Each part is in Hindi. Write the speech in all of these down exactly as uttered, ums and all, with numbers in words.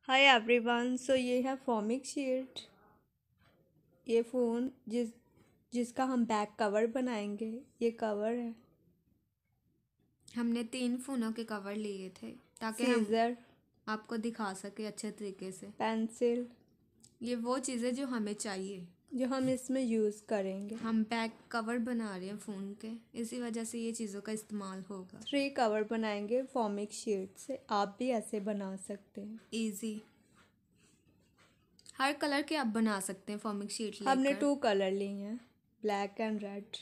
Hi everyone. सो ये है फॉमिक शीट। ये फ़ोन जिस जिसका हम बैक कवर बनाएंगे, ये कवर है। हमने तीन फ़ोनों के कवर लिए थे ताकि हम सीज़र, आपको दिखा सके अच्छे तरीके से। पेंसिल, ये वो चीज़ें जो हमें चाहिए। जो हम इसमें यूज़ करेंगे। हम बैक कवर बना रहे हैं फ़ोन के, इसी वजह से ये चीज़ों का इस्तेमाल होगा। थ्री कवर बनाएंगे फॉमिक शीट से। आप भी ऐसे बना सकते हैं। इजी, हर कलर के आप बना सकते हैं फॉर्मिक शीट हमने लेकर। टू कलर लिए हैं, ब्लैक एंड रेड।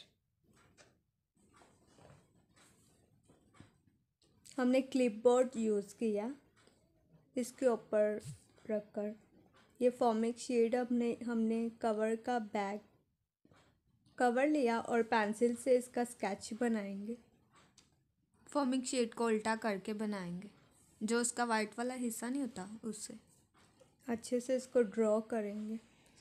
हमने क्लिपबोर्ड यूज़ किया इसके ऊपर रखकर। ये फॉमिक शीट हमने हमने कवर का बैक कवर लिया और पेंसिल से इसका स्केच बनाएंगे। फॉर्मिक शीट को उल्टा करके बनाएंगे, जो उसका वाइट वाला हिस्सा नहीं होता उससे। अच्छे से इसको ड्रॉ करेंगे।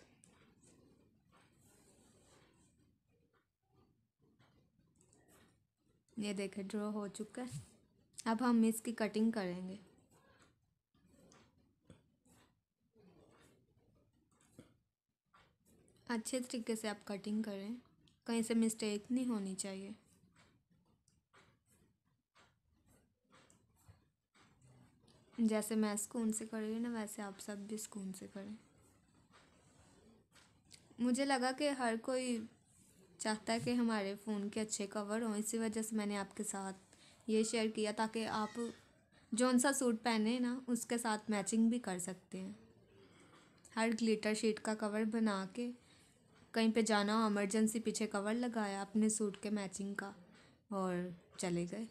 ये देखें, ड्रॉ हो चुका है। अब हम इसकी कटिंग करेंगे। अच्छे तरीके से आप कटिंग करें, कहीं से मिस्टेक नहीं होनी चाहिए। जैसे मैं स्कून से कर रही हूँ ना, वैसे आप सब भी स्कून से करें। मुझे लगा कि हर कोई चाहता है कि हमारे फ़ोन के अच्छे कवर हों, इसी वजह से मैंने आपके साथ ये शेयर किया ताकि आप जौन सा सूट पहने ना उसके साथ मैचिंग भी कर सकते हैं। हर ग्लिटर शीट का कवर बना के कहीं पे जाना हो, इमरजेंसी, पीछे कवर लगाया अपने सूट के मैचिंग का और चले गए।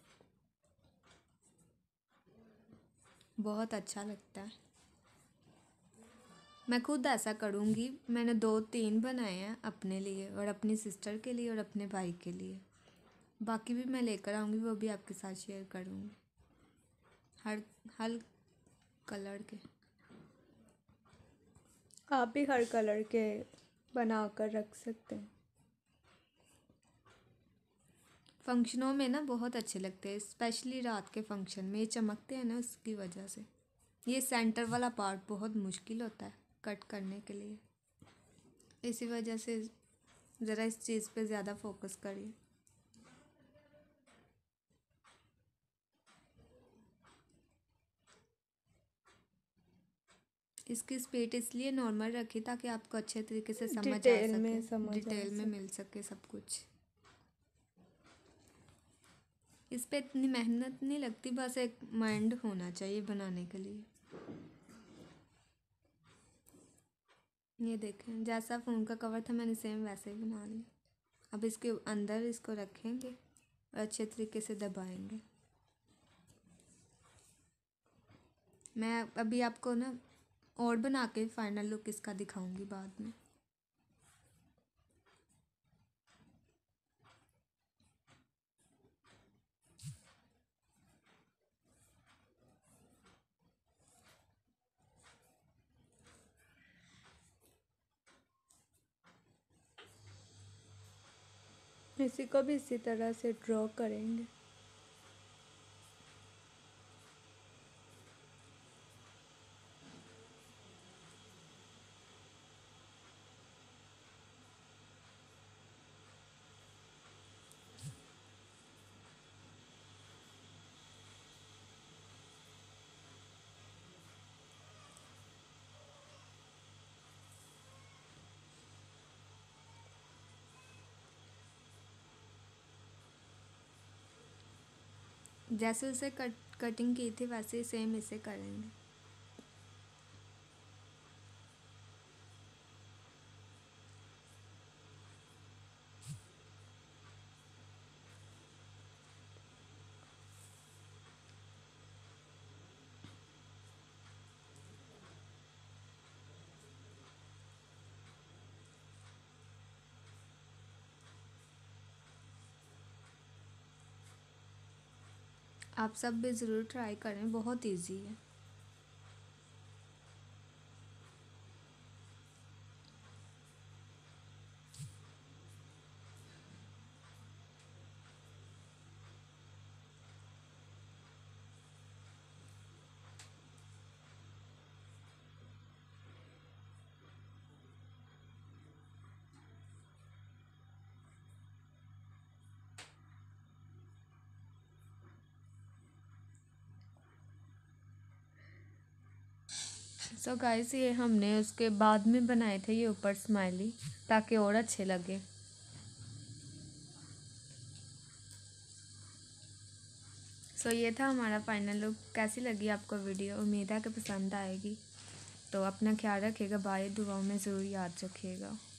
बहुत अच्छा लगता है। मैं खुद ऐसा करूँगी। मैंने दो तीन बनाए हैं अपने लिए और अपनी सिस्टर के लिए और अपने भाई के लिए। बाकी भी मैं लेकर आऊँगी, वो भी आपके साथ शेयर करूँगी। हर हर कलर के आप भी हर कलर के बना कर रख सकते हैं। फंक्शनों में ना बहुत अच्छे लगते हैं, स्पेशली रात के फंक्शन में ये चमकते हैं ना, उसकी वजह से। ये सेंटर वाला पार्ट बहुत मुश्किल होता है कट करने के लिए, इसी वजह से ज़रा इस चीज़ पे ज़्यादा फोकस करिए। इसकी स्पीड इसलिए नॉर्मल रखी ताकि आपको अच्छे तरीके से समझ आ डिटेल सके, में समझ आ डिटेल में सके। मिल सके सब कुछ। इस पे इतनी मेहनत नहीं लगती, बस एक माइंड होना चाहिए बनाने के लिए। ये देखें, जैसा फ़ोन का कवर था मैंने सेम वैसे ही बना लिया। अब इसके अंदर इसको रखेंगे और अच्छे तरीके से दबाएंगे। मैं अभी आपको ना और बना के फाइनल लुक इसका दिखाऊंगी बाद में। इसी को भी इसी तरह से ड्रॉ करेंगे। जैसे उसे कट कटिंग की थी वैसे ही सेम इसे करेंगे। आप सब भी ज़रूर ट्राई करें, बहुत इजी है। सो गाइस ये हमने उसके बाद में बनाए थे ये ऊपर स्माइली, ताकि और अच्छे लगे। सो ये था हमारा फाइनल लुक। कैसी लगी आपको वीडियो? उम्मीद है कि पसंद आएगी। तो अपना ख्याल रखिएगा। बाय। दुआओं में ज़रूर याद रखिएगा।